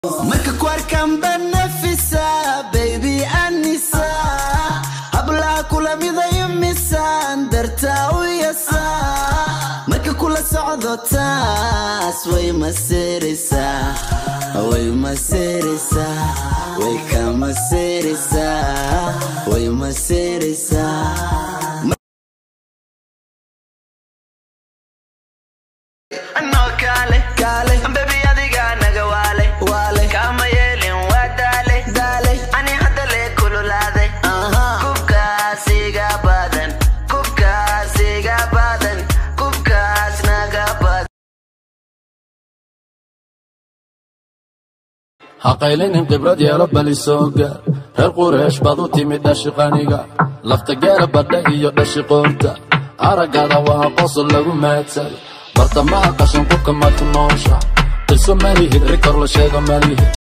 Marka kuarkan banafisa baby anisa habla kula midayo misan darta u yasa marka kula socdo taas way masirisa way kama sirisa way masirisa no kale baby adiga naga wale kama yelin wadale ani hadda le kululade kubkaasiga badan kubkaas naga badan haqaylinin qibrad yeelo balisooga reer qureesh baad u timid dhashiqaniga lafta geela badha iyo dhashiqoonta aragada waa qosol lagu maadsal bartamaha qashan qubka maad ku noosha qiso malihid rikor la sheego malihid